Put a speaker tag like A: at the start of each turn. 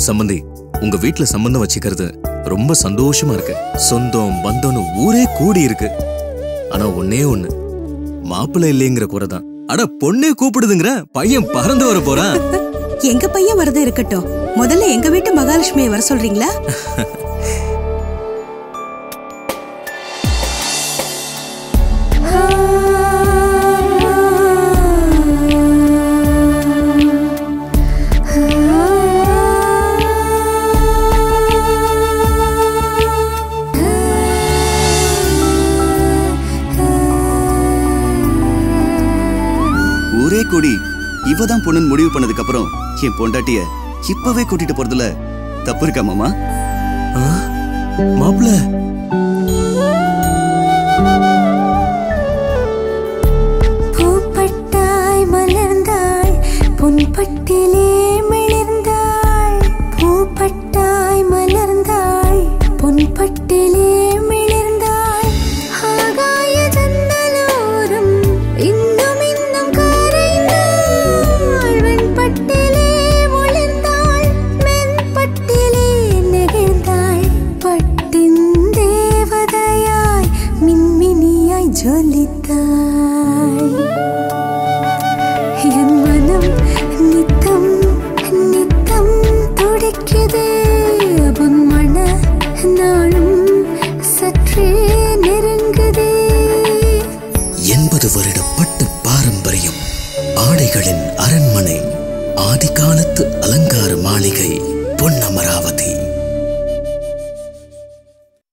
A: சம்பந்தி, உங்க வீட்டுல சம்பந்தம் வச்சுக்கிறது ரொம்ப சந்தோஷமா இருக்கு. சொந்தம் பந்தம்னு ஊரே கூடி இருக்கு. ஆனா ஒன்னே ஒண்ணு, மாப்பிள்ளை இல்லைங்கிற குறைதான். அட பொண்ணே கூப்பிடுதுங்கிற, பையன் பறந்து வர போறான்.
B: எங்க பையன் வரது இருக்கட்டும், முதல்ல எங்க வீட்டு மகாலட்சுமியை வர சொல்றீங்களா?
C: ஊரே கூடி இவதான் பொண்ணுன்னு முடிவு பண்ணதுக்கு அப்புறம் என் பொண்டாட்டிய இப்பவே கூட்டிட்டு போறதுல தப்பு இருக்கா மாமா?
A: மாப்பிள்ள
D: பூப்பட்டாய் மலர்ந்தாள் பொன்பட்டிலே மிளிர்ந்தாள். பூப்பட்டாய் மலர்ந்தாள் பொன்பட்டிலே மிளிர்ந்தாள். ஆகாய ஜன்னலோரம் இன்னும் இன்னும் கரைந்தாள். வெண்பட்டிலே ஒளிர்ந்தாள் மென்பட்டிலே நெகிழ்ந்தாள். பட்டின் தேவதையாய் மின்மினியாய் ஜொலித்தாள். என் மனம் நித்தம் நித்தம் துடிக்குதே. உன் மன நாளும் சற்றே நெருங்குதே.
E: 80 வருட பட்டு பாரம்பரியம், ஆடைகளின் அரண்மனை, ஆதிகாலத்து அலங்கார மாளிகை பொன்னமராவதி.